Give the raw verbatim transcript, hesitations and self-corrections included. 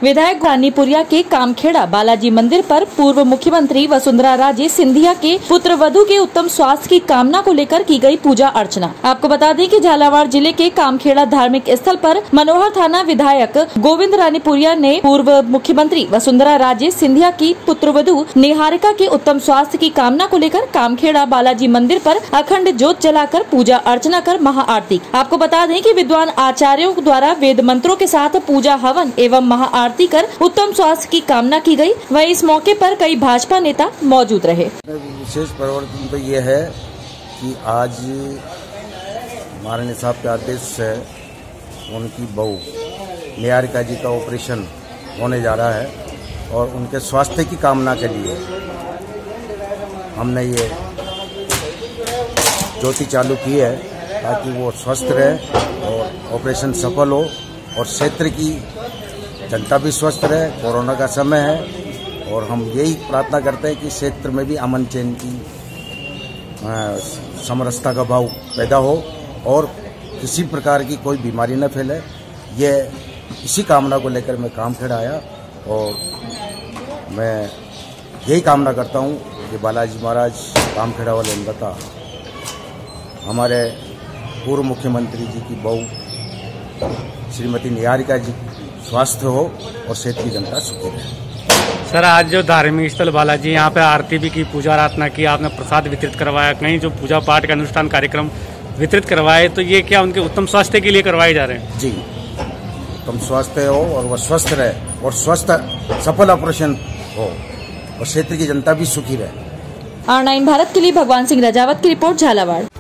विधायक रानीपुरिया के कामखेड़ा बालाजी मंदिर पर पूर्व मुख्यमंत्री वसुंधरा राजे सिंधिया के पुत्र वधू के उत्तम स्वास्थ्य की कामना को लेकर की गई पूजा अर्चना। आपको बता दें कि झालावाड़ जिले के कामखेड़ा धार्मिक स्थल पर मनोहर थाना विधायक गोविंद रानीपुरिया ने पूर्व मुख्यमंत्री वसुंधरा राजे सिंधिया की पुत्र वधू निहारिका के उत्तम स्वास्थ्य की कामना को लेकर कामखेड़ा बालाजी मंदिर पर अखंड ज्योत जलाकर पूजा अर्चना कर महाआरती। आपको बता दें कि विद्वान आचार्यों द्वारा वेद मंत्रों के साथ पूजा हवन एवं महाआरती कर उत्तम स्वास्थ्य की कामना की गई। वहीं इस मौके पर कई भाजपा नेता मौजूद रहे। विशेष परिवर्तन तो ये है कि आज महारानी साहब के आदेश से उनकी बहू निहारिका जी का ऑपरेशन होने जा रहा है और उनके स्वास्थ्य की कामना के लिए हमने ये ज्योति चालू की है ताकि वो स्वस्थ रहे और ऑपरेशन सफल हो और क्षेत्र की जनता भी स्वस्थ रहे। कोरोना का समय है और हम यही प्रार्थना करते हैं कि क्षेत्र में भी अमन चैन की समरसता का भाव पैदा हो और किसी प्रकार की कोई बीमारी न फैले। ये इसी कामना को लेकर मैं कामखेड़ा आया और मैं यही कामना करता हूँ कि बालाजी महाराज कामखेड़ा वाले अंदता हमारे पूर्व मुख्यमंत्री जी की बहू श्रीमती निहारिका जी स्वास्थ्य हो और क्षेत्र की जनता सुखी रहे। सर, आज जो धार्मिक स्थल बालाजी यहाँ पे आरती भी की, पूजा आराधना की, आपने प्रसाद वितरित करवाया, कहीं जो पूजा पाठ का अनुष्ठान कार्यक्रम वितरित करवाए, तो ये क्या उनके उत्तम स्वास्थ्य के लिए करवाए जा रहे हैं? जी, उत्तम स्वास्थ्य हो और वह स्वस्थ रहे और स्वस्थ सफल ऑपरेशन हो और क्षेत्र की जनता भी सुखी रहे। आर नाइन भारत के लिए भगवान सिंह राजावत की रिपोर्ट, झालावाड़।